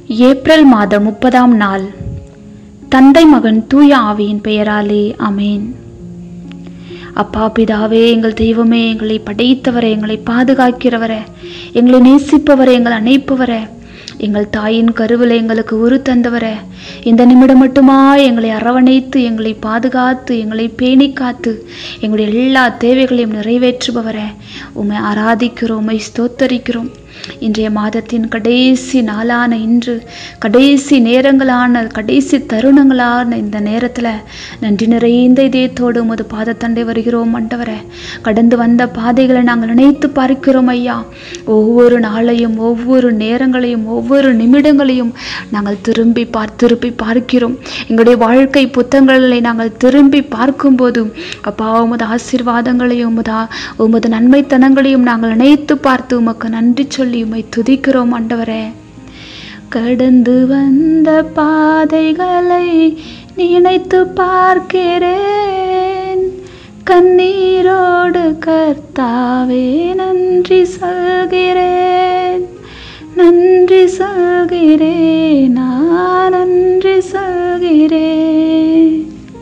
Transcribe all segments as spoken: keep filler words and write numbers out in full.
April மாதம் முப்பதாம் நாள். தந்தை மகன் தூய ஆவியின் பெயராலே ஆமென். அப்பா பிதாவே, எங்கள் தெய்வமே, எங்களை படைத்தவரே, எங்களை பாதுகாக்கிறவரே, எங்களை நேசிப்பவரே, எங்கள் அணைப்பவரே, எங்கள் தாயின் கருவில் எங்களுக்கு உரு தந்தவரே, இந்த நிமிடம் மட்டுமா எங்களை அரவணைத்து எங்களை பாதுகாத்து எங்களை பேணி காத்து எங்களுடைய எல்லா தேவைகளையும் நிறைவேற்றுபவரே, உம்மை ஆராதிக்கிறோம், உம்மை ஸ்தோத்தரிக்கிறோம். இன்றைய மாதத்தின் கடைசி நாளான இன்று, கடைசி நேரங்களான கடைசி தருணங்களான இந்த நேரத்தில் நன்றி நிறைந்த இதயத்தோடு உமது பாதத்தண்டை வருகிறோம் ஆண்டவரே. கடந்து வந்த பாதைகளை நாங்கள் நினைத்து பார்க்கிறோம் ஐயா. ஒவ்வொரு நாளையும் ஒவ்வொரு நேரங்களையும் ஒவ்வொரு நிமிடங்களையும் நாங்கள் திரும்பி பார்த்து திருப்பி பார்க்கிறோம். எங்களுடைய வாழ்க்கை புத்தகங்களை நாங்கள் திரும்பி பார்க்கும்போது அப்பா, உமது ஆசீர்வாதங்களையும் உமது உமது நன்மைத்தனங்களையும் நாங்கள் நினைத்து பார்த்து உமக்கு நன்றி சொல்லி உம்மை துதிக்கிறோம் ஆண்டவரே. கடந்து வந்த பாதைகளை நினைத்து பார்க்கிறேன், கண்ணீரோடு கர்த்தாவே நன்றி சொல்கிறேன், நன்றி சொல்கிறேன், நான் நன்றி சொல்கிறேன்.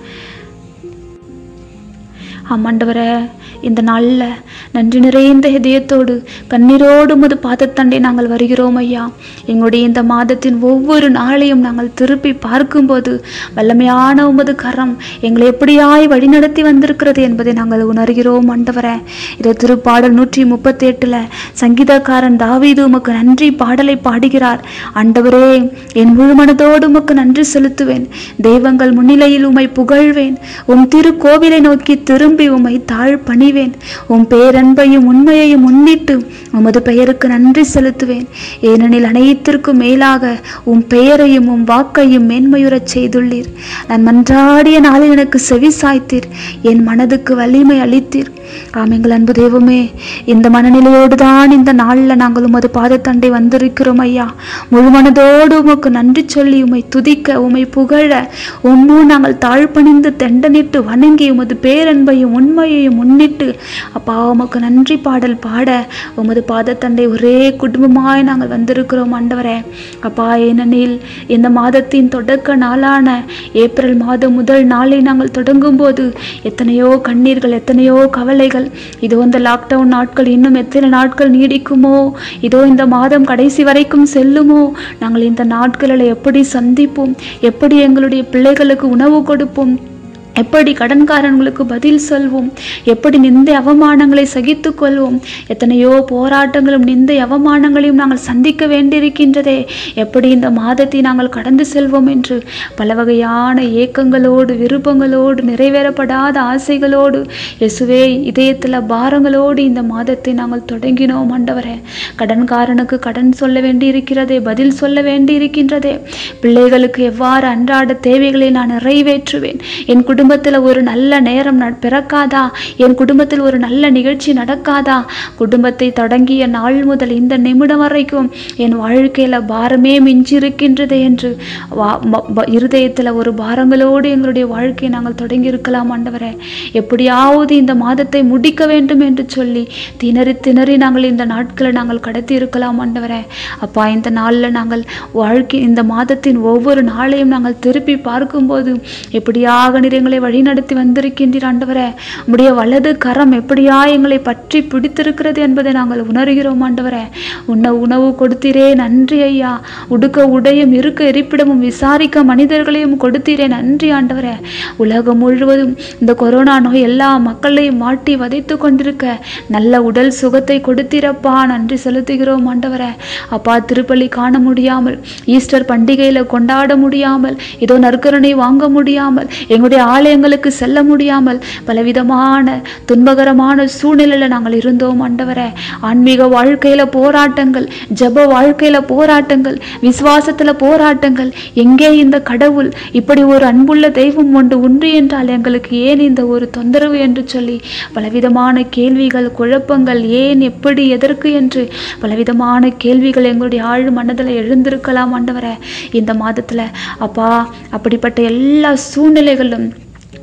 ஆமாண்டவரே, இந்த நாளில் நன்றி நிறைந்த இதயத்தோடு கண்ணீரோடு உமது பாதத்தண்டை நாங்கள் வருகிறோம் ஐயா. எங்களுடைய இந்த மாதத்தின் ஒவ்வொரு நாளையும் நாங்கள் திருப்பி பார்க்கும்போது வல்லமையான உமது கரம் எங்களை எப்படியாய் வழிநடத்தி வந்திருக்கிறது என்பதை நாங்கள் உணர்கிறோம் ஆண்டவரே. இதை திருப்பாடல் நூற்றி முப்பத்தி எட்டுல சங்கீதக்காரன் தாவீது உமக்கு நன்றி பாடலை பாடுகிறார். ஆண்டவரே, என் முழு மனதோடு உமக்கு நன்றி செலுத்துவேன், தெய்வங்கள் முன்னிலையில் உம்மை புகழ்வேன், உம் திரு கோவிலை நோக்கி திரும்பி உம்மை தாழ் பணிவேன், உம் பேரன்பையும் உண்மையையும் முன்னிட்டு உமது பெயருக்கு நன்றி செலுத்துவேன். ஏனெனில் அனைத்திற்கும் மேலாக உம் பெயரையும் உம் வாக்கையும் மேன்மையுறச் செய்துள்ளீர். நான் மன்றாடிய நாளில் எனக்கு செவி சாய்த்தீர், என் மனதுக்கு வலிமை அளித்தீர். ஆம் எங்கள் அன்பு தெய்வமே, இந்த மனநிலையோடு தான் இந்த நாளில் நாங்கள் உமது பாதத்தண்டை வந்திருக்கிறோம் ஐயா. முழு மனதோடு உமக்கு நன்றி சொல்லி உம்மை துதிக்க உம்மை புகழ உம்மு நாங்கள் தாழ்பணிந்து தெண்டனிட்டு வணங்கி உமது பேரன்பையும் உண்மையையும் முன்னிட்டு அப்பா உமக்கு நன்றி பாடல் பாட உமது பாதத்தண்டை ஒரே குடும்பமாய் நாங்கள் வந்திருக்கிறோம் ஆண்டவரே. அப்பா, ஏனெனில் இந்த மாதத்தின் தொடக்க நாளான ஏப்ரல் மாதம் முதல் நாளை நாங்கள் தொடங்கும் போது எத்தனையோ கண்ணீர்கள், எத்தனையோ கவலைகள். இதோ இந்த லாக்டவுன் நாட்கள் இன்னும் எத்தனை நாட்கள் நீடிக்குமோ, இதோ இந்த மாதம் கடைசி வரைக்கும் செல்லுமோ, நாங்கள் இந்த நாட்களில் எப்படி சந்திப்போம், எப்படி எங்களுடைய பிள்ளைகளுக்கு உணவு கொடுப்போம், எப்படி கடன்காரங்களுக்கு பதில் சொல்வோம், எப்படி நிந்தை அவமானங்களை சகித்து கொள்வோம், எத்தனையோ போராட்டங்களும் நிந்தை அவமானங்களையும் நாங்கள் சந்திக்க வேண்டியிருக்கின்றதே, எப்படி இந்த மாதத்தை நாங்கள் கடந்து செல்வோம் என்று பல வகையான ஏக்கங்களோடு விருப்பங்களோடு நிறைவேறப்படாத ஆசைகளோடு இயேசுவே இதயத்தில் பாரங்களோடு இந்த மாதத்தை நாங்கள் தொடங்கினோம் ஆண்டவரே. கடன்காரனுக்கு கடன் சொல்ல வேண்டியிருக்கிறதே, பதில் சொல்ல வேண்டியிருக்கின்றதே, பிள்ளைகளுக்கு எவ்வாறு அன்றாட தேவைகளை நான் நிறைவேற்றுவேன், என் குடும்ப குடும்பத்தில் ஒரு நல்ல நேரம் பிறக்காதா, என் குடும்பத்தில் ஒரு நல்ல நிகழ்ச்சி நடக்காதா, குடும்பத்தை தொடங்கிய நாள் முதல் இந்த நிமிடம் வரைக்கும் என் வாழ்க்கையில் பாரமே மிஞ்சிருக்கின்றது என்று இருதயத்தில் ஒரு பாரங்களோடு எங்களுடைய வாழ்க்கையை நாங்கள் தொடங்கி இருக்கலாம் ஆண்டவரே. எப்படியாவது இந்த மாதத்தை முடிக்க வேண்டும் என்று சொல்லி திணறி திணறி நாங்கள் இந்த நாட்களை நாங்கள் கடத்தி இருக்கலாம் ஆண்டவரே. அப்பா, இந்த நாளில் நாங்கள் வாழ்க்கை இந்த மாதத்தின் ஒவ்வொரு நாளையும் நாங்கள் திருப்பி பார்க்கும்போது எப்படியாக நிறைங்களை வழி நடத்தி வந்திருக்கின்றீர் ஆண்டவரே. உம்முடைய வலது கரம் எப்படியா எங்களை பற்றி பிடித்திருக்கிறது என்பதை நாங்கள் உணர்கிறோம் ஆண்டவரே. உண்ண உணவு கொடுத்தீரே, நன்றி ஐயா. உடுக்க உடையும் இருக்க இருப்பிடமும் விசாரிக்க மனிதர்களையும் கொடுத்தீரே, நன்றி ஆண்டவரே. உலகம் முழுவதும் இந்த கொரோனா நோய் எல்லா மக்களையும் மாட்டி வதைத்து கொண்டிருக்க நல்ல உடல் சுகத்தை கொடுத்தீரப்பா, நன்றி செலுத்துகிறோம் ஆண்டவரே. அப்பா, திருப்பலி காண முடியாமல், ஈஸ்டர் பண்டிகையில கொண்டாட முடியாமல், இதோ நற்கருணை வாங்க முடியாமல், எங்களுடைய ஆலயங்களுக்கு செல்ல முடியாமல் பலவிதமான துன்பகரமான சூழ்நிலையில நாங்கள் இருந்தோம் ஆண்டவரே. ஆன்மீக வாழ்க்கையில போராட்டங்கள், ஜப வாழ்க்கையில போராட்டங்கள், விசுவாசத்துல போராட்டங்கள். எங்கே இந்த கடவுள், இப்படி ஒரு அன்புள்ள தெய்வம் ஒன்று உண்டு என்றால் எங்களுக்கு ஏன் இந்த ஒரு தொந்தரவு என்று சொல்லி பலவிதமான கேள்விகள், குழப்பங்கள், ஏன், எப்படி, எதற்கு என்று பலவிதமான கேள்விகள் எங்களுடைய ஆழ் மனதில் எழுந்திருக்கலாம் ஆண்டவரே. இந்த மாதத்துல அப்பா, அப்படிப்பட்ட எல்லா சூழ்நிலைகளும்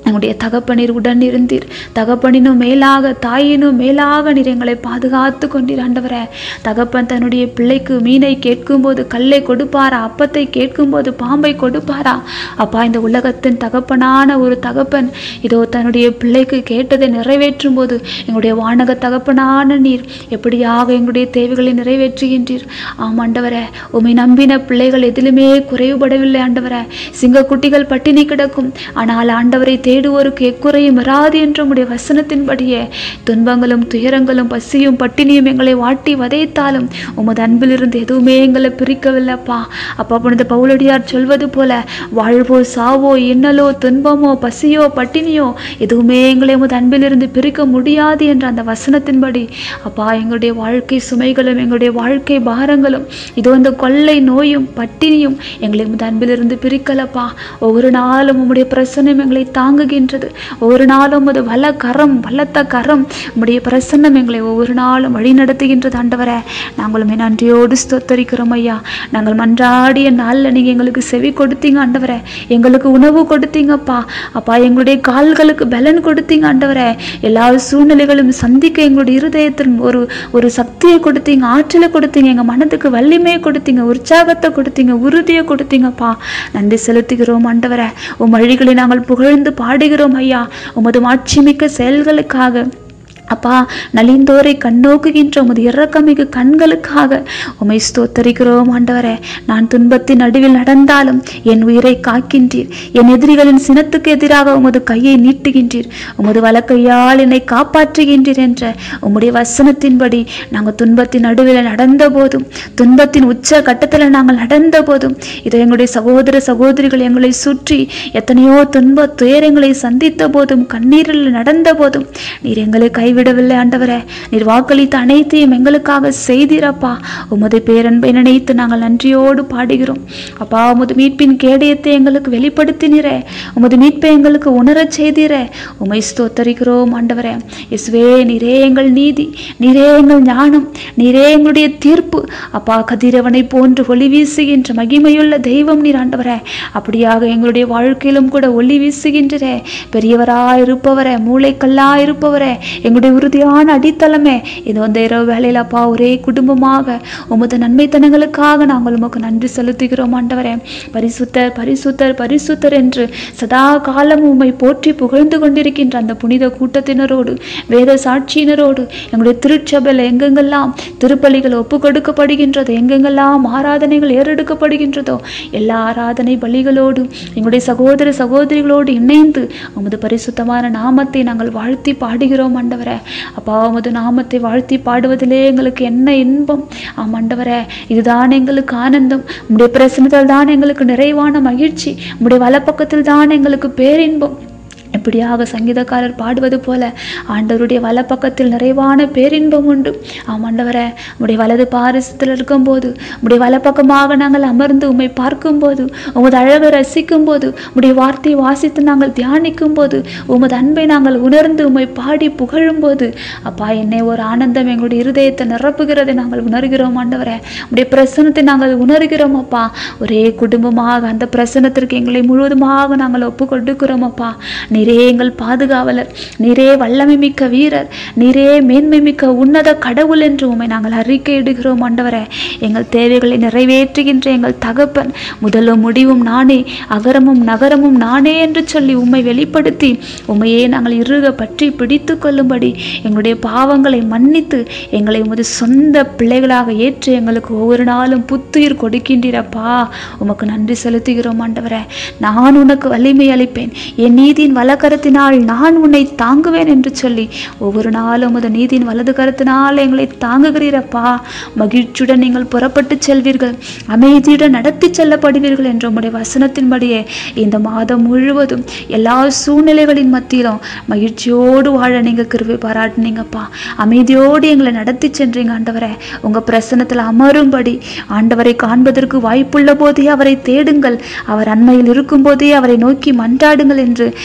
எங்களுடைய தகப்பனீர் உடன் இருந்தீர். தகப்பனினும் மேலாக தாயினும் மேலாக நீர் எங்களை பாதுகாத்து கொண்டீர் ஆண்டவரே. தகப்பன் தன்னுடைய பிள்ளைக்கு மீனை கேட்கும்போது கல்லை கொடுப்பாரா? அப்பத்தை கேட்கும்போது பாம்பை கொடுப்பாரா? அப்பா, இந்த உலகத்தின் தகப்பனான ஒரு தகப்பன் இதோ தன்னுடைய பிள்ளைக்கு கேட்டதை நிறைவேற்றும் போது எங்களுடைய வானக தகப்பனான நீர் எப்படியாக எங்களுடைய தேவைகளை நிறைவேற்றுகின்றீர். ஆம் ஆண்டவரே, உம்மை நம்பின பிள்ளைகள் எதிலுமே குறைவுபடவில்லை ஆண்டவரே. சிங்க குட்டிகள் பட்டினி கிடக்கும், ஆனால் ஆண்டவரை தேடுவோருக்கு எக்குறையும் வராது என்ற உம்முடைய வசனத்தின்படியே துன்பங்களும் துயரங்களும் பசியும் பட்டினியும் எங்களை வாட்டி வதைத்தாலும் உமது அன்பிலிருந்து எதுவுமே எங்களை பிரிக்கவில்லைப்பா. அப்பா, புனித பவுலடியார் சொல்வது போல வாழ்வோ சாவோ இன்னலோ துன்பமோ பசியோ பட்டினியோ எதுவுமே எங்களை உமது அன்பிலிருந்து பிரிக்க முடியாது என்ற அந்த வசனத்தின்படி அப்பா, எங்களுடைய வாழ்க்கை சுமைகளும் எங்களுடைய வாழ்க்கை பாரங்களும் இதோ இந்த கொள்ளை நோயும் பட்டினியும் எங்களை உமது அன்பிலிருந்து பிரிக்கலப்பா. ஒவ்வொரு நாளும் உம்முடைய பிரசன்னம் எங்களை தாங்க ன்றது. ஒவ்வொரு நாளும் அது வல்ல கரம் பலத்த கரம் உம்முடைய பிரசன்னம் எங்களை ஒவ்வொரு நாளும் வழி நடத்துகின்றது ஆண்டவரே. நாங்களுமே நன்றியோடு ஸ்தோத்தரிக்கிறோம் ஐயா. நாங்கள் மன்றாடிய நாளில் நீங்க எங்களுக்கு செவி கொடுத்தீங்க ஆண்டவரே. எங்களுக்கு உணவு கொடுத்தீங்கப்பா. அப்பா, எங்களுடைய கால்களுக்கு பலன் கொடுத்தீங்க ஆண்டவரே. எல்லா சூழ்நிலைகளும் சந்திக்க எங்களுடைய இருதயத்தில் ஒரு ஒரு சக்தியை கொடுத்தீங்க, ஆற்றலை கொடுத்தீங்க, எங்க மனதுக்கு வலிமையை கொடுத்தீங்க, உற்சாகத்தை கொடுத்தீங்க, உறுதியை கொடுத்தீங்கப்பா. நன்றி செலுத்துகிறோம் ஆண்டவரே. உம் வழிகளை நாங்கள் புகழ்ந்து பாடுகிறோம் ஐயா. உமது மாட்சிமிக்க செயல்களுக்காக அப்பா, நலிந்தோரை கண்ணோக்குகின்ற உமது இரக்கமிகு கண்களுக்காக உம்மை ஸ்தோத்தரிக்கிறோம் ஆண்டவரே. நான் துன்பத்தின் நடுவில் நடந்தாலும் என் உயிரை காக்கின்றீர். என் எதிரிகளின் சினத்துக்கு எதிராக உமது கையை நீட்டுகின்றீர். உமது வலக்கையால் என்னை காப்பாற்றுகின்றீர் என்ற உம்முடைய வசனத்தின்படி நாங்கள் துன்பத்தின் நடுவில் நடந்த போதும், துன்பத்தின் உச்ச கட்டத்தில் நாங்கள் நடந்த போதும், இதை எங்களுடைய சகோதர சகோதரிகள் எங்களை சுற்றி எத்தனையோ துன்ப துயரங்களை சந்தித்த போதும், கண்ணீரில் நடந்த போதும் நீர் எங்களை கை விடவில்லை ஆண்டவரே. நீர் வாக்களித்த அனைத்தையும் எங்களுக்காக செய்தீரப்பா. உமது பேரன்பை நினைத்து நாங்கள் நன்றியோடு பாடுகிறோம் அப்பா. உமது மீட்பின் கேடயத்தை எங்களுக்கு வெளிப்படுத்தினீரே. உமது மீட்பை எங்களுக்கு உணரச் செய்தீரே. உமை ஸ்தோத்தரிக்கிறோம் ஆண்டவரே. இயேசுவே, நீரே எங்கள் நீதி, நீரே எங்கள் ஞானம், நீரே எங்களுடைய தீர்ப்பு அப்பா. கதிரவனை போன்று ஒளி வீசுகின்ற மகிமையுள்ள தெய்வம் நீர் ஆண்டவரே. அப்படியாக எங்களுடைய வாழ்க்கையிலும் கூட ஒளி வீசுகின்றே. பெரியவராயிருப்பவரே, மூளைக்கல்லாயிருப்பவரே, எங்களுடைய உறுதியான அடித்தளமே, இது வந்து இரவு வேலையில் அப்பா ஒரே குடும்பமாக உமது நன்மைத்தனங்களுக்காக நாங்கள் உமக்கு நன்றி செலுத்துகிறோம் ஆண்டவரே. பரிசுத்தர் பரிசுத்தர் பரிசுத்தர் என்று சதா காலம் உம்மை போற்றி புகழ்ந்து கொண்டிருக்கின்ற அந்த புனித கூட்டத்தினரோடு, வேத சாட்சியினரோடு, எங்களுடைய திருச்சபையில் எங்கெங்கெல்லாம் திருப்பலிகள் ஒப்பு கொடுக்கப்படுகின்றதோ, எங்கெங்கெல்லாம் ஆராதனைகள் ஏறெடுக்கப்படுகின்றதோ, எல்லா ஆராதனை பலிகளோடு எங்களுடைய சகோதர சகோதரிகளோடு இணைந்து உமது பரிசுத்தமான நாமத்தை நாங்கள் வாழ்த்தி பாடுகிறோம் ஆண்டவரே. அப்பா, உமது நாமத்தை வாழ்த்தி பாடுவதிலே எங்களுக்கு என்ன இன்பம். ஆம் ஆண்டவரே, இதுதான் எங்களுக்கு ஆனந்தம். உம்முடைய பிரசன்னத்தில் தான் எங்களுக்கு நிறைவான மகிழ்ச்சி. உம்முடைய வலப்பக்கத்தில் தான் எங்களுக்கு பேரின்பம். இப்படியாக சங்கீதக்காரர் பாடுவது போல ஆண்டவருடைய வலப்பக்கத்தில் நிறைவான பேரின்பம் உண்டு. ஆம் ஆண்டவரே, உம்முடைய வலது பாரிசத்தில் இருக்கும்போது, உம்முடைய வலப்பக்கமாக நாங்கள் அமர்ந்து உம்மை பார்க்கும்போது, உமது அழகை ரசிக்கும் போது, உம்முடைய வார்த்தையை வாசித்து நாங்கள் தியானிக்கும் போது, உமது அன்பை நாங்கள் உணர்ந்து உம்மை பாடி புகழும் போது அப்பா, என்னை ஒரு ஆனந்தம் எங்களுடைய இருதயத்தை நிரப்புகிறதை நாங்கள் உணர்கிறோம் ஆண்டவரே. உம்முடைய பிரசன்னத்தை நாங்கள் உணர்கிறோம் அப்பா. ஒரே குடும்பமாக அந்த பிரசன்னத்திற்கு எங்களை முழுவதுமாக நாங்கள் ஒப்பு கொடுக்கிறோம் அப்பா. நீரே எங்கள் பாதுகாவலர், நீரே வல்லமை மிக்க வீரர், நீரே மேன்மை மிக்க உன்னத கடவுள் என்று உம்மை நாங்கள் அறிக்கையிடுகிறோம் ஆண்டவரே. எங்கள் தேவைகளை நிறைவேற்றுகின்ற எங்கள் தகப்பன், முதலும் முடிவும் நானே, அகரமும் நகரமும் நானே என்று சொல்லி உம்மை வெளிப்படுத்தி உம்மையே நாங்கள் இறுக பற்றி பிடித்து கொள்ளும்படி எங்களுடைய பாவங்களை மன்னித்து எங்களை உமது சொந்த பிள்ளைகளாக ஏற்று எங்களுக்கு ஒவ்வொரு நாளும் புத்துயிர் கொடுக்கின்றீரப்பா. உமக்கு நன்றி செலுத்துகிறோம் ஆண்டவரே. நான் உனக்கு வலிமை அளிப்பேன், என் நீதியின் வல கரத்தினால் நான் உன்னை தாங்குவேன் என்று சொல்லி ஒவ்வொரு நாளும் உமது நீதியின் வலது கரத்தினால் எங்களை தாங்குகிறீரப்பா. மகிழ்ச்சியுடன் நீங்கள் புறப்பட்டு செல்வீர்கள், அமைதியுடன் நடத்தி செல்லப்படுவீர்கள் என்ற உம்முடைய வசனத்தின்படியே இந்த மாதம் முழுவதும் எல்லா சூழ்நிலைகளின் மத்தியிலும் மகிழ்ச்சியோடு வாழ நீங்க கிருபை பாராட்டினீங்கப்பா. அமைதியோடு எங்களை நடத்தி சென்றீங்க ஆண்டவரே. உங்க பிரசன்னத்தில் அமரும்படி ஆண்டவரை காண்பதற்கு வாய்ப்புள்ள போதே அவரை தேடுங்கள், அவர் அண்மையில் இருக்கும் போதே அவரை நோக்கி மன்றாடுங்கள் என்று எசாயா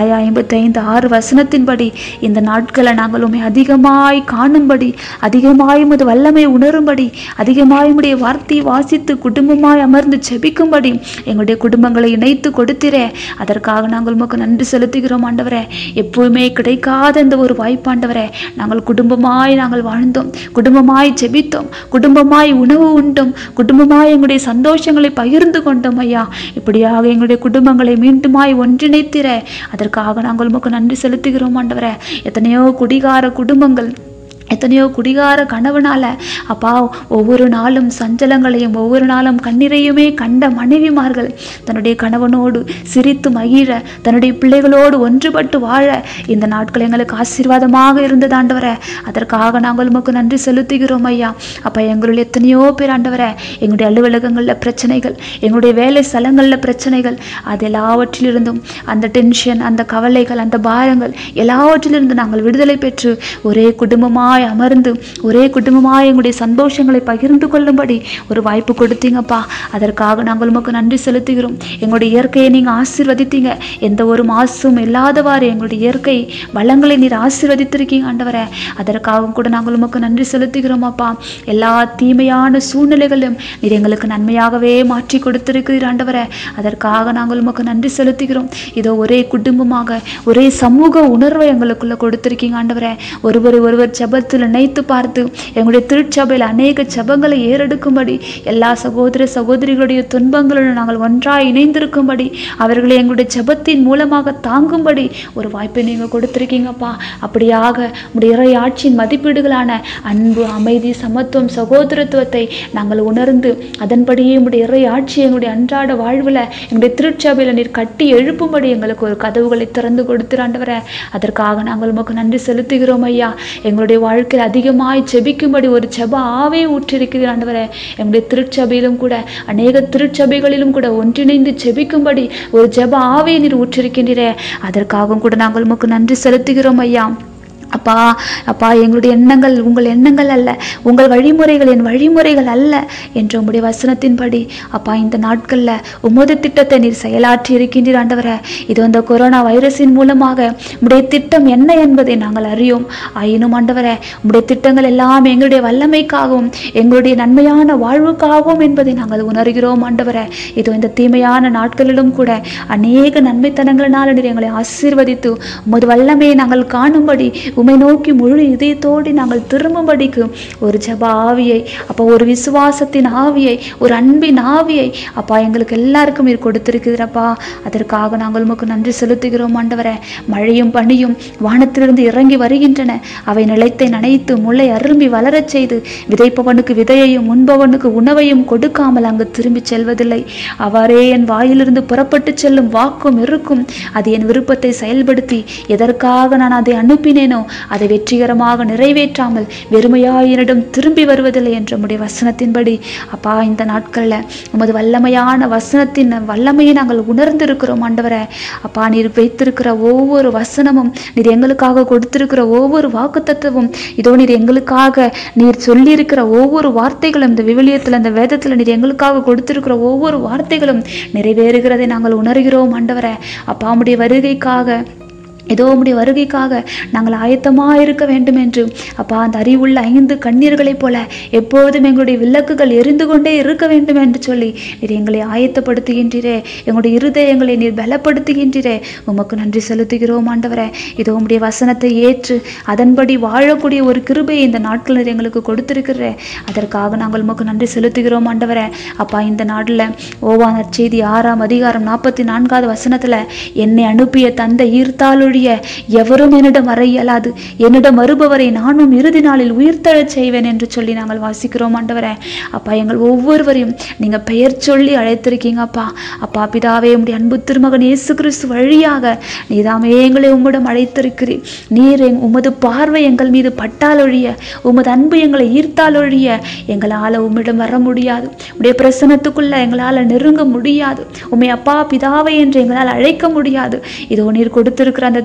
ஏசாயா ஐம்பத்தி ஐந்து ஆறு வசனத்தின்படி இந்த நாட்களை நாங்கள் உண்மை அதிகமாய் காணும்படி, அதிகமாய் உமது வல்லமை உணரும்படி, அதிகமாய் உம்முடைய வார்த்தையை வாசித்து குடும்பமாய் அமர்ந்து செபிக்கும்படி எங்களுடைய குடும்பங்களை இணைத்து கொடுத்திரே. அதற்காக நாங்கள் உமக்கு நன்றி செலுத்துகிறோம் ஆண்டவரே. எப்பவுமே கிடைக்காத இந்த ஒரு வாய்ப்பாண்டவரே, நாங்கள் குடும்பமாய் நாங்கள் வாழ்ந்தோம், குடும்பமாய் செபித்தோம், குடும்பமாய் உணவு உண்டோம், குடும்பமாய் எங்களுடைய சந்தோஷங்களை பகிர்ந்து கொண்டோம் ஐயா. இப்படியாக எங்களுடைய குடும்பங்களை மீண்டுமாய் ஒன்றிணைத்திர. அதற்காக நாங்கள் உமக்கு நன்றி செலுத்துகிறோம் ஆண்டவரே. எத்தனையோ குடிகார குடும்பங்கள், எத்தனையோ குடிகார கணவனால அப்பா ஒவ்வொரு நாளும் சஞ்சலங்களையும் ஒவ்வொரு நாளும் கண்ணீரையுமே கண்ட மனைவிமார்கள் தன்னுடைய கணவனோடு சிரித்து மகிழ, தன்னுடைய பிள்ளைகளோடு ஒன்றுபட்டு வாழ இந்த நாட்கள் எங்களுக்கு ஆசீர்வாதமாக இருந்தது ஆண்டவரே. அதற்காக நாங்கள் உமக்கு நன்றி செலுத்துகிறோம் ஐயா. அப்பா எங்களுடைய எத்தனையோ பேர் ஆண்டவரே, எங்களுடைய அலுவலகங்களில் பிரச்சனைகள், எங்களுடைய வேலை ஸ்தலங்களில் பிரச்சனைகள், அது எல்லாவற்றிலிருந்தும் அந்த டென்ஷன், அந்த கவலைகள், அந்த பாரங்கள் எல்லாவற்றிலிருந்து நாங்கள் விடுதலை பெற்று ஒரே குடும்பமாக அமர்ந்து ஒரே குடும்பமாய் எங்களுடைய சந்தோஷங்களை பகிர்ந்து கொள்ளும்படி ஒரு வாய்ப்பு கொடுத்தீங்கப்பா. அதற்காக நாங்கள் உமக்கு நன்றி செலுத்துகிறோம். எங்களுடைய இயற்கையை நீங்க ஆசீர்வதித்தீங்க. எந்த ஒரு மாசும் இல்லாதவாறு எங்களுடைய இயற்கை வளங்களை நீர் ஆசீர்வதித்திருக்கீங்க ஆண்டவரே. அதற்காக கூட நாங்கள் உமக்கு நன்றி செலுத்துகிறோம் அப்பா. எல்லா தீமையான சூழ்நிலைகளும் நீர் எங்களுக்கு நன்மையாகவே மாற்றி கொடுத்திருக்கிறீர் ஆண்டவரே. அதற்காக நாங்கள் உமக்கு நன்றி செலுத்துகிறோம். இதோ ஒரே குடும்பமாக ஒரே சமூக உணர்வை எங்களுக்குள்ள கொடுத்திருக்கீங்க ஆண்டவரே. ஒருவர் ஒருவர் ஜெப நினைத்து பார்த்து எங்களுடைய திருச்சபையில் அநேக ஜெபங்களை ஏறெடுக்கும்படி, எல்லா சகோதர சகோதரிகளுடைய துன்பங்களுடன் நாங்கள் ஒன்றாய் இணைந்திருக்கும்படி, அவர்களை எங்களுடைய ஜெபத்தின் மூலமாக தாங்கும்படி ஒரு வாய்ப்பை நீங்க கொடுத்திருக்கீங்கப்பா. அப்படியாக உடைய இறை ஆட்சியின் மதிப்பீடுகளான அன்பு, அமைதி, சமத்துவம், சகோதரத்துவத்தை நாங்கள் உணர்ந்து அதன்படியே உடைய இறை ஆட்சி எங்களுடைய அன்றாட வாழ்வில் எங்களுடைய திருச்சபையில் நீர் கட்டி எழுப்பும்படி எங்களுக்கு ஒரு கதவுகளை திறந்து கொடுத்திராண்டவரே. அதற்காக நாங்கள் உமக்கு நன்றி செலுத்துகிறோம் ஐயா. எங்களுடைய வாழ்க்கையில் அதிகமாய் ஜெபிக்கும்படி ஒரு ஜெப ஆவே ஊற்றிருக்கிறீர் ஆண்டவரே. எங்களுடைய திருச்சபையிலும் கூட அநேக திருச்சபைகளிலும் கூட ஒன்றிணைந்து ஜெபிக்கும்படி ஒரு ஜெப ஆவே நீர் ஊற்றிருக்கின்றீரே. அதற்காகவும் கூட நாங்கள் உமக்கு நன்றி செலுத்துகிறோம் ஐயா. அப்பா அப்பா எங்களுடைய எண்ணங்கள் உங்கள் எண்ணங்கள் அல்ல, உங்கள் வழிமுறைகள் என் வழிமுறைகள் அல்ல என்ற உம்முடைய வசனத்தின்படி அப்பா இந்த நாட்களில் உமது திட்டத்தை நீர் செயலாற்றி இருக்கின்றீர் ஆண்டவரே. இது அந்த கொரோனா வைரஸின் மூலமாக உம்முடைய திட்டம் என்ன என்பதை நாங்கள் அறியோம். ஆயினும் ஆண்டவரே, உம்முடைய திட்டங்கள் எல்லாம் எங்களுடைய வல்லமைக்காகவும் எங்களுடைய நன்மையான வாழ்வுக்காகவும் என்பதை நாங்கள் உணர்கிறோம் ஆண்டவரே. இது இந்த தீமையான நாட்களிலும் கூட அநேக நன்மைத்தனங்களினால் நீர் எங்களை ஆசீர்வதித்து உமது வல்லமையை நாங்கள் காணும்படி, உம்மை நோக்கி முழு இதயத்தோடு நாங்கள் திரும்பும்படிக்கு ஒரு ஜெப ஆவியை அப்போ ஒரு விசுவாசத்தின் ஆவியை, ஒரு அன்பின் ஆவியை அப்பா எங்களுக்கு எல்லாருக்கும் நீர் கொடுத்திருக்கிறப்பா. அதற்காக நாங்கள் உமக்கு நன்றி செலுத்துகிறோம் ஆண்டவரே. மழையும் பனியும் வானத்திலிருந்து இறங்கி வருகின்றன. அவை நிலத்தை நனைத்து முளை அரும்பி வளரச் செய்து விதைப்பவனுக்கு விதையையும் முன்பவனுக்கு உணவையும் கொடுக்காமல் அங்கு திரும்பி செல்வதில்லை. அவ்வாறே என் வாயிலிருந்து புறப்பட்டு செல்லும் வாக்கும் இருக்கும். அது என் விருப்பத்தை செயல்படுத்தி எதற்காக நான் அதை அனுப்பினேனோ அதை வெற்றிகரமாக நிறைவேற்றாமல் வெறுமையாயினிடம் திரும்பி வருவதில்லை என்ற உம்முடைய வசனத்தின்படி அப்பா இந்த நாட்களில் உமது வல்லமையான வசனத்தின் வல்லமையை நாங்கள் உணர்ந்திருக்கிறோம் ஆண்டவரே. அப்பா நீர் வைத்திருக்கிற ஒவ்வொரு வசனமும், நீர் எங்களுக்காக கொடுத்திருக்கிற ஒவ்வொரு வாக்குத்தத்தமும், இதோ நீர் எங்களுக்காக நீர் சொல்லியிருக்கிற ஒவ்வொரு வார்த்தைகளும், இந்த விவிலியத்தில் இந்த வேதத்தில் நீர் எங்களுக்காக கொடுத்திருக்கிற ஒவ்வொரு வார்த்தைகளும் நிறைவேறுகிறதை நாங்கள் உணர்கிறோம் ஆண்டவரே. அப்பா உம்முடைய வருகைக்காக ஏதோ உம்முடைய வருகைக்காக நாங்கள் ஆயத்தமாக இருக்க வேண்டும் என்று அப்பா அந்த அறிவுள்ள ஐந்து கண்ணீர்களைப் போல எப்போதும் எங்களுடைய விளக்குகள் எரிந்து கொண்டே இருக்க வேண்டும் என்று சொல்லி நீர் எங்களை ஆயத்தப்படுத்துகின்றீரே. எங்களுடைய இருதயங்களை நீர் பலப்படுத்துகின்றீரே. உமக்கு நன்றி செலுத்துகிறோம் ஆண்டவரே. இதோ உம்முடைய வசனத்தை ஏற்று அதன்படி வாழக்கூடிய ஒரு கிருபையை இந்த நாட்களில் எங்களுக்கு கொடுத்திருக்கிறே. அதற்காக நாங்கள் உமக்கு நன்றி செலுத்துகிறோம் ஆண்டவரே. அப்பா இந்த நாட்டில் ஓவா நற்செய்தி ஆறாம் அதிகாரம் நாற்பத்தி நான்காவது வசனத்தில் என்னை அனுப்பிய தந்தை ஈர்த்தாலொழி எவரும் என்னிடம் வர இயலாது, என்னிடம் வருபவரை நானும் இறுதி நாளில் உயிர்த்தெழச் செய்வேன் என்று சொல்லி நாங்கள் வாசிக்கிறோம் ஆண்டவரே. அப்பா எங்கள் ஒவ்வொருவரையும் நீங்க பெயர் சொல்லி அழைத்திருக்கீங்க அப்பா. அப்பா பிதாவே, உம்முடைய அன்பு திருமகன் இயேசு கிறிஸ்து வழியாக நீதாமே எங்களை உம்மிடம் அழைத்திருக்கிறீர். நீர் உமது பார்வை எங்கள் மீது பட்டால் ஒழிய, உமது அன்பு எங்களை ஈர்த்தால் ஒழிய எங்களால் உம்மிடம் வர முடியாது. உடைய பிரசனத்துக்குள்ள எங்களால் நெருங்க முடியாது. உம்மை அப்பா பிதாவை என்று எங்களால் அழைக்க முடியாது. இதோ நீர் கொடுத்திருக்கிற அந்த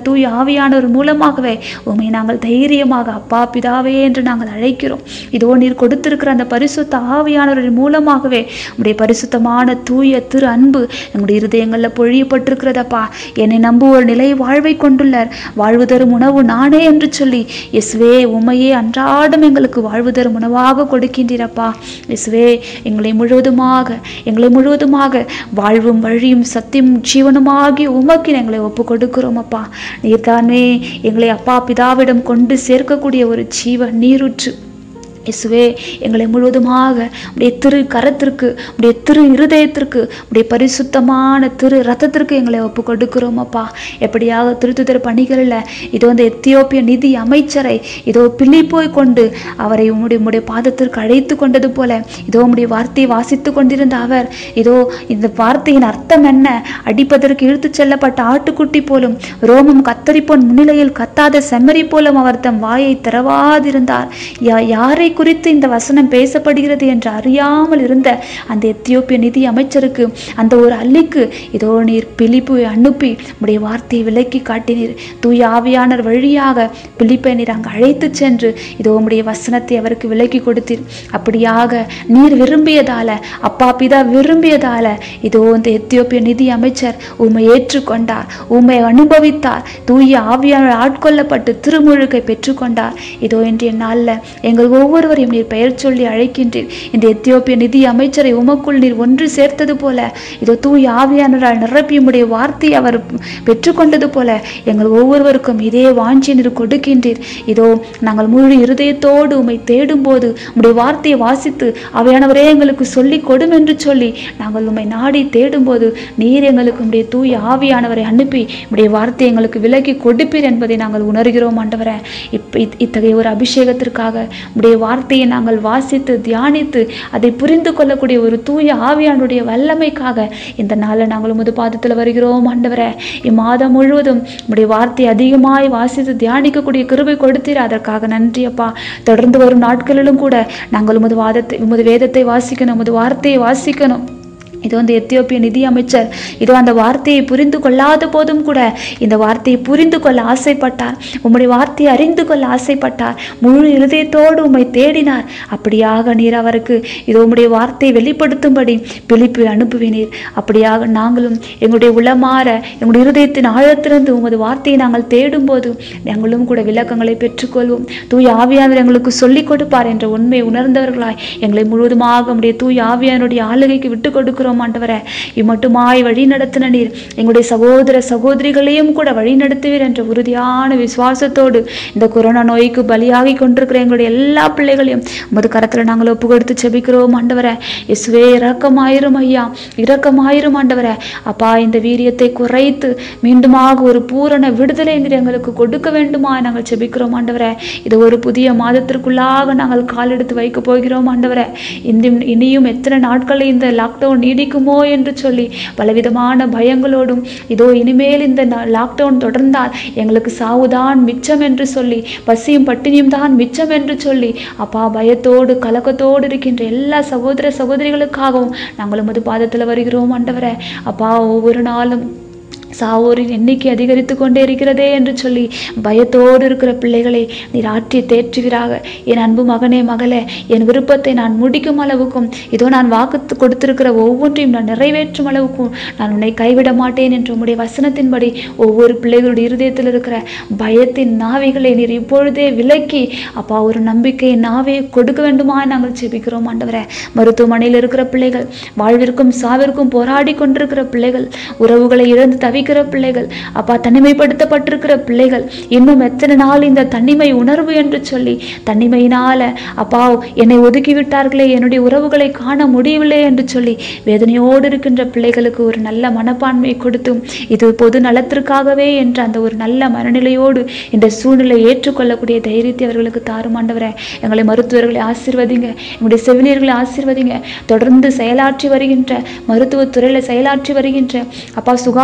தூய் ஆவியானவர் மூலமாகவே உம்மை நாங்கள் தைரியமாக அப்பா பிதாவே என்று நாங்கள் அழைக்கிறோம். இதோ நீர் கொடுத்திருக்கிற அந்த பரிசுத்த ஆவியானவரின் மூலமாகவே உம்முடைய பரிசுத்தமான தூய திரு அன்பு எங்களுடைய இருதயங்களில் பொழியப்பட்டிருக்கிறதப்பா. என்னை நம்புவோர் நிலை வாழ்வை கொண்டுள்ளார், வாழ்வு தரும் உணவு நானே என்று சொல்லி இயேசுவே உம்மையே அன்றாடம் எங்களுக்கு வாழ்வு தரும் உணவாக கொடுக்கின்றீரப்பா. இயேசுவே எங்களை முழுவதுமாக எங்களை முழுவதுமாக வாழ்வும் வழியும் சத்தியம் ஜீவனுமாகி உமக்கு எங்களை ஒப்பு கொடுக்கிறோம் அப்பா. நீர்தானே எங்களை அப்பா பிதாவிடம் கொண்டு சேர்க்கக்கூடிய ஒரு ஜீவ நீரூற்று. இயேசுவே எங்களை முழுவதுமாக உடைய திரு கரத்திற்கு உடைய திரு இருதயத்திற்கு உடைய பரிசுத்தமான திரு ரத்தத்திற்கு எங்களை ஒப்பு கொடுக்கிறோம் அப்பா. எப்படியாக திருத்துதர் பணிகளில் இதோ இந்த எத்தியோப்பிய நிதி அமைச்சரை இதோ பிலிப்போய் கொண்டு அவரை உம்முடைய உம்முடைய பாதத்திற்கு அழைத்து கொண்டது போல இதோ உம்முடைய வார்த்தையை வாசித்து கொண்டிருந்த அவர் இதோ இந்த வார்த்தையின் அர்த்தம் என்ன, அடிப்பதற்கு இழுத்து செல்லப்பட்ட ஆட்டுக்குட்டி போலும் ரோமம் கத்தரிப்போன் முன்னிலையில் கத்தாத செம்மறி போலும் அவர் தம் வாயை திறவாதிருந்தார். யா யாரை குறித்து இந்த வசனம் பேசப்படுகிறது என்று அறியாமல் இருந்த அந்த எத்தியோப்பிய நிதி அமைச்சருக்கு அந்த ஒரு அல்லிக்கு இதோ நீர் பிலிப்பை அனுப்பி உடைய வார்த்தையை விலக்கி காட்டினீர். தூய ஆவியானவர் வழியாக பிலிப்பை நீர் அங்கு அழைத்து சென்று இதோ உடைய வசனத்தை அவருக்கு விலக்கி கொடுத்தீர். அப்படியாக நீர் விரும்பியதால அப்பா பிதா விரும்பியதால இதோ இந்த எத்தியோப்பிய நிதி அமைச்சர் உம்மை ஏற்றுக்கொண்டார், உம்மை அனுபவித்தார், தூய ஆவியானவர் ஆட்கொள்ளப்பட்டு திருமுழுக்கை பெற்றுக்கொண்டார். இதோ இன்றைய நாளில் எங்கள் ஒவ்வொரு நீர் பெயர் சொல்லி அழைக்கின்றீர். இந்த எத்தியோப்பிய நிதி அமைச்சரை உமக்குள் நீர் ஒன்று சேர்த்தது போல இதோ தூய் ஆவியானவரால் நிரப்பி உம்முடைய வார்த்தையை அவர் பெற்றுக்கொண்டது போல எங்கள் ஒவ்வொருவருக்கும் இதே வாஞ்சி நீர் கொடுக்கின்றீர். இதோ நாங்கள் முழு இருதயத்தோடு உம்மை தேடும் போது உம்முடைய வார்த்தையை வாசித்து ஆவியானவரே எங்களுக்கு சொல்லி கொடும் என்று சொல்லி நாங்கள் உம்மை நாடி தேடும் போது நீர் எங்களுக்கு உம்முடைய தூய் ஆவியானவரை அனுப்பி உம்முடைய வார்த்தையை எங்களுக்கு விலக்கி கொடுப்பீர் என்பதை நாங்கள் உணர்கிறோம் ஆண்டவரே. இப்ப இத்தகைய ஒரு அபிஷேகத்திற்காக உம்முடைய வார்த்தையை நாங்கள் வாசித்து தியானித்து அதை புரிந்து கொள்ளக்கூடிய ஒரு தூய ஆவியானுடைய வல்லமைக்காக இந்த நாளில் நாங்கள் உமது பாதத்தில் வருகிறோம் ஆண்டவரே. இம்மாதம் முழுவதும் உம்முடைய வார்த்தையை அதிகமாய் வாசித்து தியானிக்கக்கூடிய கிருபை கொடுத்தீர், அதற்காக நன்றி அப்பா. தொடர்ந்து வரும் நாட்களிலும் கூட நாங்கள் உமது வாதத்தை உமது வேதத்தை வாசிக்கணும், உமது வார்த்தையை வாசிக்கணும். இதோ இந்த எத்தியோப்பிய நிதி அமைச்சர் இதோ அந்த வார்த்தையை புரிந்து கொள்ளாத போதும் கூட இந்த வார்த்தையை புரிந்து கொள்ள ஆசைப்பட்டார், உம்முடைய வார்த்தையை அறிந்து கொள்ள ஆசைப்பட்டார், முழு இருதயத்தோடு உம்மை தேடினார். அப்படியாக நீர் அவருக்கு இதோ உம்முடைய வார்த்தையை வெளிப்படுத்தும்படி பிலிப்பை அனுப்புவினீர். அப்படியாக நாங்களும் எங்களுடைய உளமாற எங்களுடைய இருதயத்தின் ஆழத்திலிருந்து உமது வார்த்தையை நாங்கள் தேடும் போது நாங்களும் கூட விளக்கங்களை பெற்றுக்கொள்வோம். தூய் ஆவியானவர் எங்களுக்கு சொல்லிக் கொடுப்பார் என்ற உண்மையை உணர்ந்தவர்களாய் எங்களை முழுவதுமாக உம்முடைய தூய் ஆவியானுடைய ஆளுகைக்கு விட்டுக் கொடுக்கிறோம் ஆண்டவரே. இம்மட்டுமாய் வழி நடத்தின நீர் எங்களுடைய சகோதர சகோதரிகளையும் கூட வழி நடத்துவீர் என்ற உறுதியான விசுவாசத்தோடு இந்த கொரோனா நோய்க்கு பலியாகி கொண்டிருக்கிற எங்களுடைய எல்லா பிள்ளைகளையும் உமது கரத்தில் நாங்கள் ஒப்பு கொடுத்து செபிக்கிறோம் ஆண்டவரே. இயேசுவே இரக்கமாயிரும் ஐயா, இரக்கமாயிரும் ஆண்டவரே. அப்பா இந்த வீரியத்தை குறைத்து மீண்டுமாக ஒரு பூரண விடுதலை நீர் எங்களுக்கு கொடுக்க வேண்டுமா நாங்கள் செபிக்கிறோம் ஆண்டவரே. இது ஒரு புதிய மாதத்திற்குள்ளாக நாங்கள் காலெடுத்து வைக்க போகிறோம் ஆண்டவரே. இந்த இனியும் எத்தனை நாட்களில் இந்த லாக்டவுன் நீடிக்குமோ என்று சொல்லி பலவிதமான பயங்களோடும் இதோ இனிமேல் இந்த லாக்டவுன் தொடர்ந்தால் எங்களுக்கு சாவுதான் மிச்சம் என்று சொல்லி பசியும் பட்டினியும் தான் மிச்சம் என்று சொல்லி அப்பா பயத்தோடு கலக்கத்தோடு இருக்கின்ற எல்லா சகோதர சகோதரிகளுக்காகவும் நாங்கள் உமது பாதத்தில் வருகிறோம் ஆண்டவரே. அப்பா ஒவ்வொரு நாளும் சாவோரின் எண்ணிக்கை அதிகரித்து கொண்டே இருக்கிறதே என்று சொல்லி பயத்தோடு இருக்கிற பிள்ளைகளை நீர் ஆற்றி தேற்றுவீராக. என் அன்பு மகனே மகளே, என் விருப்பத்தை நான் முடிக்கும் அளவுக்கும் இதோ நான் வாக்கு கொடுத்திருக்கிற ஒவ்வொன்றையும் நான் நிறைவேற்றும் அளவுக்கும் நான் உன்னை கைவிட மாட்டேன் என்று உம்முடைய வசனத்தின்படி ஒவ்வொரு பிள்ளைகளுடைய இருதயத்தில் இருக்கிற பயத்தின் நாவிகளை நீர் இப்பொழுதே விலக்கி அப்பா ஒரு நம்பிக்கை நாவை கொடுக்க வேண்டுமா நாங்கள் செபிக்கிறோம் ஆண்டவரே. மருத்துவமனையில் இருக்கிற பிள்ளைகள், வாழ்விற்கும் சாவிற்கும் போராடி கொண்டிருக்கிற பிள்ளைகள், உறவுகளை இழந்து தவி பிள்ளைகள், அப்பா தனிமைப்படுத்தப்பட்டிருக்கிற பிள்ளைகள், இன்னும் எத்தனை நாள் இந்த தனிமை உணர்வு என்று சொல்லி தனிமையினால அப்பா என்னை ஒதுக்கிவிட்டார்களே, என்னுடைய உறவுகளை காண முடியவில்லை என்று சொல்லி வேதனையோடு இருக்கின்ற பிள்ளைகளுக்கு ஒரு நல்ல மனப்பான்மையை கொடுத்தும் இது பொது நலத்திற்காகவே என்ற அந்த ஒரு நல்ல மனநிலையோடு இந்த சூழ்நிலை ஏற்றுக்கொள்ளக்கூடிய தைரியத்தை அவர்களுக்கு தாரும் ஆண்டவரே. எங்களை மருத்துவர்களை ஆசீர்வதிங்க, எங்களுடைய செவிலியர்களை ஆசீர்வதிங்க, தொடர்ந்து செயலாற்றி வருகின்ற மருத்துவத்துறையில செயலாற்றி வருகின்ற அப்பா சுகாதாரத்துறை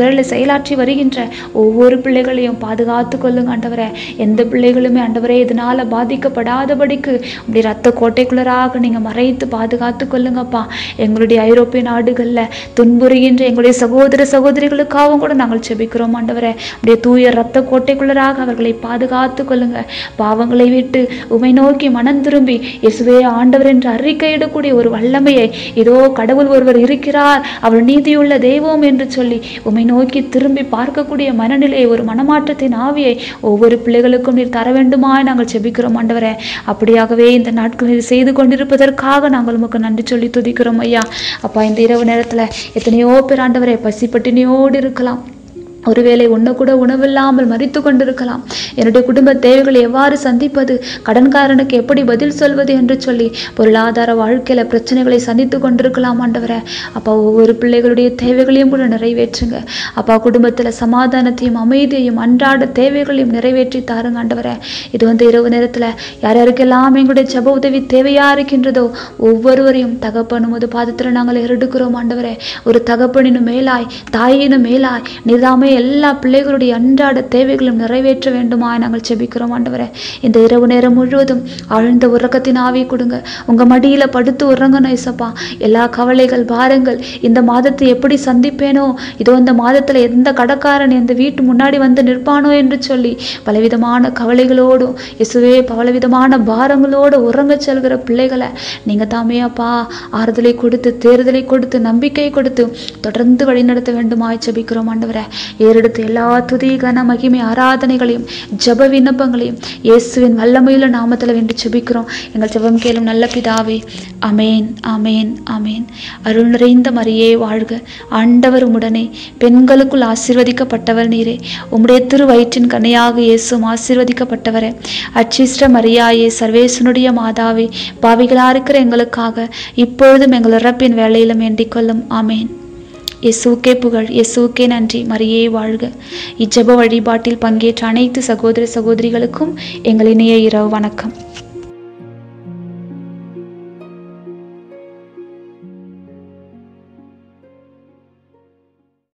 வேளையில் செயலாற்றி வருகின்ற ஒவ்வொரு பிள்ளைகளையும் பாதுகாத்து கொள்ளுங்க ஆண்டவரே. எந்த பிள்ளைகளுமே ஆண்டவரே இதனால பாதிக்கப்படாதபடிக்கு அப்படி ரத்த கோட்டைக்குள்ளராக நீங்க மறைத்து பாதுகாத்து கொள்ளுங்கப்பா. எங்களுடைய ஐரோப்பிய நாடுகள்ல துன்புறுகின்ற எங்களுடைய சகோதர சகோதரிகளுக்காகவும் கூட நாங்கள் செபிக்கிறோம் ஆண்டவரே. அப்படியே தூய ரத்த கோட்டைக்குள்ளராக அவர்களை பாதுகாத்து கொள்ளுங்க. பாவங்களை விட்டு உமை நோக்கி மனம் திரும்பி இயேசுவே ஆண்டவர் என்று அறிக்கையிடக்கூடிய ஒரு வல்லமையை, இதோ கடவுள் ஒருவர் இருக்கிறார், அவர் நீதியுள்ள தெய்வம் என்று சொல்லி உமை நோக்கி திரும்பி பார்க்கக்கூடிய மனநிலையை, ஒரு மனமாற்றத்தின் ஆவியை ஒவ்வொரு பிள்ளைகளுக்கும் நீர் தர வேண்டுமாய் நாங்கள் செபிக்கிறோம் ஆண்டவரே. அப்படியாகவே இந்த நாட்களில் செய்து கொண்டிருப்பதற்காக நாங்கள் உமக்கு நன்றி சொல்லி துதிக்கிறோம் ஐயா. அப்பா, இந்த இரவு நேரத்துல எத்தனையோ பேர் ஆண்டவரே பசி பட்டினியோடு இருக்கலாம். ஒருவேளை ஒன்று கூட உணவில்லாமல் மறித்து கொண்டிருக்கலாம். என்னுடைய குடும்ப தேவைகளை எவ்வாறு சந்திப்பது, கடன்காரனுக்கு எப்படி பதில் சொல்வது என்று சொல்லி பொருளாதார வாழ்க்கையில பிரச்சனைகளை சந்தித்து கொண்டிருக்கலாம் ஆண்டவரே. அப்பா, ஒவ்வொரு பிள்ளைகளுடைய தேவைகளையும் கூட நிறைவேற்றுங்க அப்பா. குடும்பத்துல சமாதானத்தையும் அமைதியையும் அன்றாட தேவைகளையும் நிறைவேற்றி தாருங்க ஆண்டவரே. இது வந்து இரவு நேரத்துல யார் யாருக்கெல்லாம் எங்களுடைய ஜெப உதவி தேவையா இருக்கின்றதோ ஒவ்வொருவரையும் தகப்பனும் அது பாதத்துல நாங்கள் எடுக்கிறோம் ஆண்டவரே. ஒரு தகப்பனினும் மேலாய், தாயினும் மேலாய் நீர்தாமே எல்லா பிள்ளைகளுடைய அன்றாட தேவைகளும் நிறைவேற்ற வேண்டுமா நாங்கள் செபிக்கிறோம் ஆண்டவரே. இந்த இரவு நேரம் முழுவதும் ஆழ்ந்த உறக்கத்தின் ஆவி கொடுங்க. உங்க மடியில படுத்து உறங்கணும் இயேசப்பா. எல்லா கவலைகள், பாரங்கள், இந்த மாதத்தை எப்படி சந்திப்பேனோ, இதோ இந்த மாதத்துல எந்த கடக்காரன் எந்த வீட்டு முன்னாடி வந்து நிற்பானோ என்று சொல்லி பலவிதமான கவலைகளோடும் இயேசுவே பலவிதமான பாரங்களோடு உறங்க செல்கிற பிள்ளைகளை நீங்க தாமே அப்பா ஆறுதலை கொடுத்து, தேர்தலை கொடுத்து, நம்பிக்கை கொடுத்து தொடர்ந்து வழிநடத்த வேண்டுமாய் செபிக்கிறோம் ஆண்டவரே. ஏறெடுத்து எல்லா துதி கன மகிமை ஆராதனைகளையும் ஜெப விண்ணப்பங்களையும் இயேசுவின் வல்லமையுள்ள நாமத்தில் வேண்டி ஜெபிக்கிறோம் எங்கள் ஜெபம் கேளும் நல்ல பிதாவே. அமேன், அமேன், அமேன். அருள் நிறைந்த மரியே வாழ்க, ஆண்டவர் உம்முடனே, பெண்களுக்குள் ஆசீர்வதிக்கப்பட்டவர் நீரே, உம்முடைய திரு வயிற்றின் கனியாக இயேசுவும் ஆசீர்வதிக்கப்பட்டவரே. அச்சிஷ்ட மரியாயே, சர்வேசனுடைய மாதாவே, பாவிகளா இருக்கிற எங்களுக்காக இப்பொழுதும் எங்கள் இறப்பின் வேளையிலும் வேண்டிக் கொள்ளும். ஆமேன். இயேசுவுக்கே புகழ், இயேசுவுக்கே நன்றி. மரியே வாழ்க. இஜ்ஜெப வழிபாட்டில் பங்கேற்ற அனைத்து சகோதர சகோதரிகளுக்கும் எங்கள் இனிய இரவு வணக்கம்.